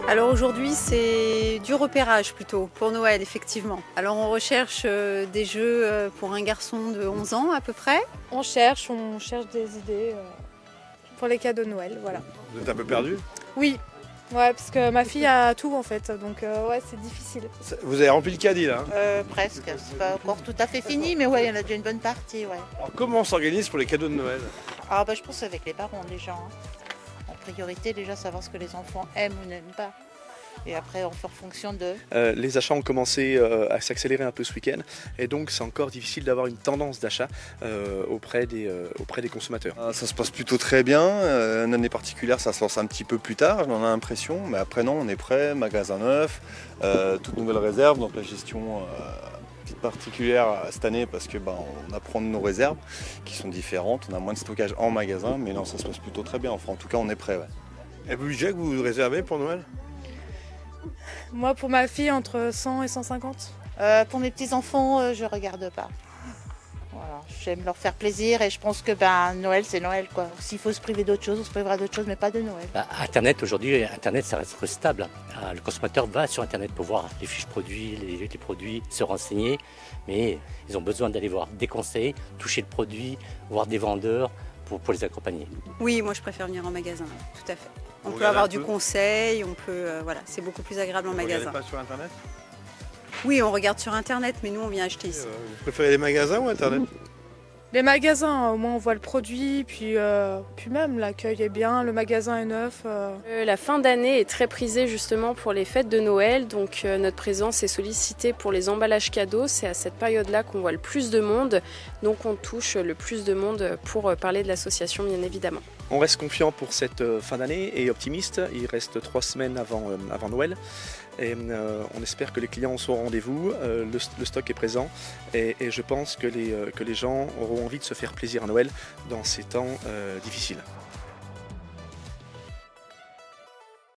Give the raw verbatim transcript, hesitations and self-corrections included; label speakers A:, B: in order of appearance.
A: Alors aujourd'hui c'est du repérage plutôt pour Noël effectivement. Alors on recherche euh, des jeux euh, pour un garçon de onze ans à peu près.
B: On cherche, on cherche des idées euh, pour les cadeaux de Noël, voilà.
C: Vous êtes un peu perdu?
B: Oui, ouais, parce que ma fille a tout en fait, donc euh, ouais c'est difficile.
C: Vous avez rempli le caddie là, hein?
D: Euh, presque, c'est pas encore tout à fait fini, mais ouais, il y en a déjà une bonne partie, ouais.
C: Alors comment on s'organise pour les cadeaux de Noël?
D: Ah bah je pense avec les parents déjà. Hein. En priorité déjà savoir ce que les enfants aiment ou n'aiment pas. Et après on fait en fonction d'eux.
E: Euh, les achats ont commencé euh, à s'accélérer un peu ce week-end et donc c'est encore difficile d'avoir une tendance d'achat euh, auprès, des, euh, auprès des consommateurs.
F: Ah, ça se passe plutôt très bien, euh, une année particulière ça se lance un petit peu plus tard, j'en ai l'impression, mais après non on est prêt, magasin neuf, euh, toute nouvelle réserve, donc la gestion euh, petite particulière cette année parce que bah, on apprend de nos réserves qui sont différentes, on a moins de stockage en magasin, mais non ça se passe plutôt très bien, enfin en tout cas on est prêt. Ouais.
C: Et le budget que vous réservez pour Noël?
B: Moi pour ma fille entre cent et cent cinquante.
D: Euh, pour mes petits-enfants, euh, je regarde pas. Voilà, j'aime leur faire plaisir et je pense que ben, Noël c'est Noël quoi. S'il faut se priver d'autres choses, on se privera d'autres choses, mais pas de Noël.
G: Bah, Internet aujourd'hui, Internet ça reste stable. Ah, le consommateur va sur Internet pour voir les fiches produits, les, les produits, se renseigner, mais ils ont besoin d'aller voir des conseils, toucher le produit, voir des vendeurs pour, pour les accompagner.
A: Oui, moi je préfère venir en magasin, tout à fait. On
C: Vous
A: peut avoir
C: regardez un
A: du
C: peu
A: conseil, on peut, euh, voilà, c'est beaucoup plus agréable en
C: Vous
A: magasin.
C: regardez pas sur internet?
A: Oui, on regarde sur internet, mais nous on vient acheter ici.
C: Euh, Vous préférez les magasins ou internet?
B: Les magasins, au moins on voit le produit, puis, euh, puis même l'accueil est bien, le magasin est neuf. Euh.
H: Euh, la fin d'année est très prisée justement pour les fêtes de Noël, donc euh, notre présence est sollicitée pour les emballages cadeaux. C'est à cette période-là qu'on voit le plus de monde, donc on touche le plus de monde pour parler de l'association bien évidemment.
E: On reste confiant pour cette fin d'année et optimiste, il reste trois semaines avant, euh, avant Noël. Et euh, on espère que les clients sont au rendez-vous, euh, le, le stock est présent et, et je pense que les, euh, que les gens auront envie de se faire plaisir à Noël dans ces temps euh, difficiles.